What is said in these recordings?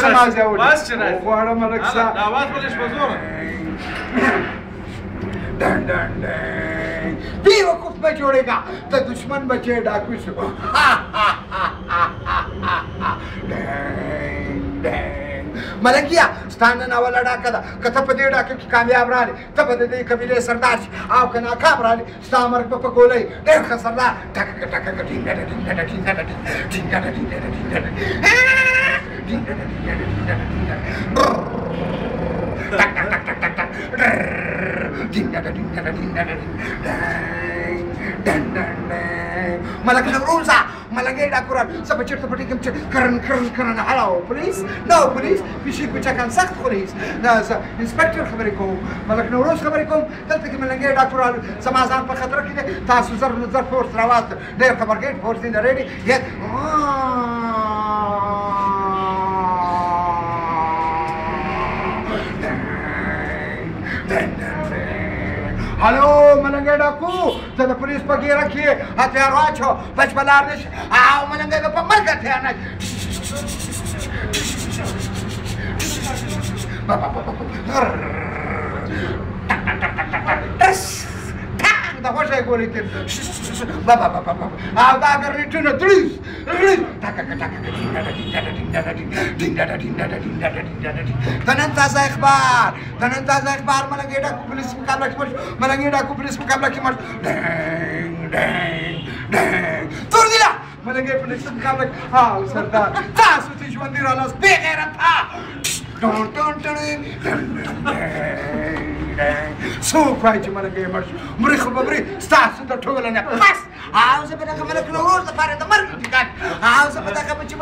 سمازه اوري بس چې راځي غواړم ملک صاحب دا اواز ولې شپه زوره ډن ډن ډن بیوقوف به جوړېږه د دشمن بچی ډاکو شو ملنګیا ستا نن اوله ډاکه ده که ته په دې ډاکه کې کامیاب رالې ته به د دې قبیلې سردار شې او که ناکام رالې ستا مرګ به په ګولۍ ډېر ښه سردار ټکه ټکه ټینګه ټینګه ټینګه ټینګه ټینګه ټینګه ملک نوروزه ملنګې ډاکوران زه به چېرته پټېږم چې کرن کرن کرن هلو پولیس نو پولیس پیشي کوچکان سخت پولیس نه زه انسپکټر خبرې کوم ملک نوروز خبرې کوم دلته کې ملنګې ډاکوران زما ځان په خطر کې دی تاسو زر فورس راواست ډېر خبرګېټ فورس دی ریډي هلو ملنګې ډاکو ته د پولیس په ګیره کې هتیار واچو بچ به لار نه شي او ملنګې به په مرګ هتیار نه د خوښۍ ګولې تېر او دا ګرنیټونه دریز د نن تازه اخبار ملنګې ډاکو پولیس مقابله کې مړ ملنګې ډاکو پولیس مقابله کې مړ تور دیله ملنګې پولیس مقابله کې او سردار تاسو چې ژوندي رالاست بې غیرته څوک وایي چې ملنګې مړ شو مرې خو به مرې ستاسو د ټولو نه بس او زه به دغه ملک نوروز دپاره د مرګ ټکان او زه به دغه بچي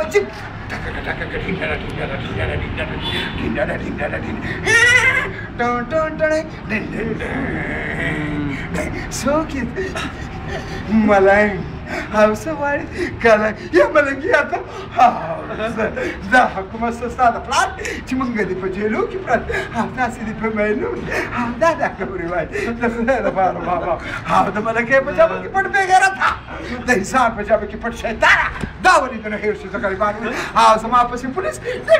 څوک یې ملنګ او څه غواړې کله یا ملنګیا ته دا حکومت ستا د پلار چې موږ دې په جیلو کې پراته او تاسې دې په میلو او دا خبرې وایي د خدای لپاره بابا او د ملکې په جامه کې پټ بې غیرته د انسان په جامه کې پټ شیطانه دا ولې د نه هېر شي زه غریبان او زما پسې پولیس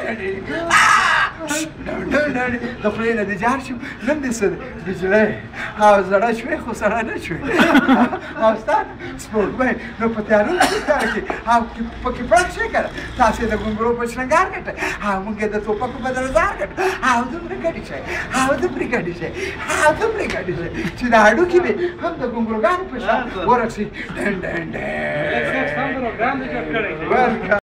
د خولې نه دې جار شم نن دې څه دی بجلۍ او زړه شوې خو سړه نه شوې او ستا سپوږمۍ نو په تیارو کې او پکې پړک شي که نه تاسې د ګونګرو په شرنګار ګټئ او موږ یې د ټوپکو په درزار ګټو او دومره ګډې شئ او دومرې ګډې شئ او دومرې ګډې شئ چې د هډوکي مې هم د ګونګروګانو په شان ورسي ډن ډن ډن